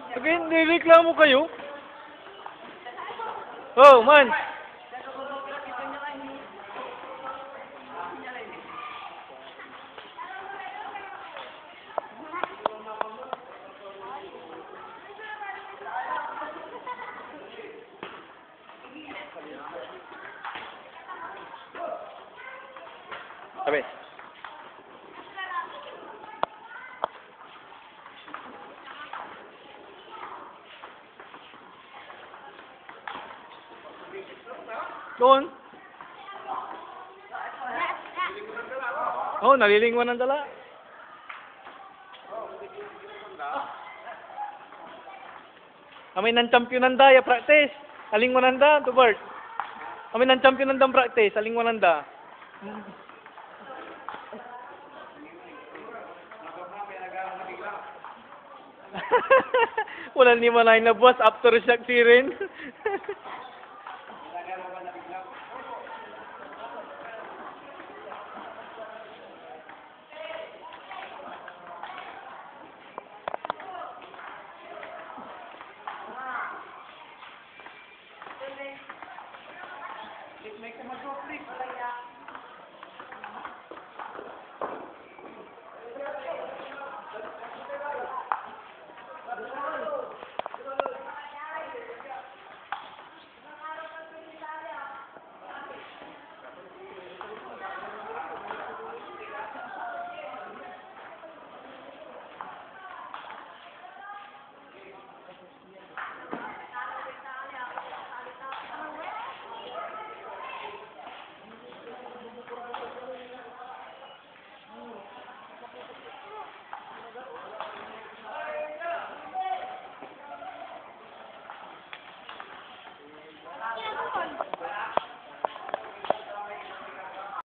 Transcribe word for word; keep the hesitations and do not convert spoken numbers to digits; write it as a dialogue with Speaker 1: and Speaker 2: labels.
Speaker 1: Okay, nireklamo kayo? Oh, man. Sabi. Doon. Oh, nalilingwan ng dala. Kami ng champion nanda, ya practice. Alingwan nanda, to Bert. Kami ng champion nanda practice, alingwan nanda. Wala ni manay na boss after shock siren.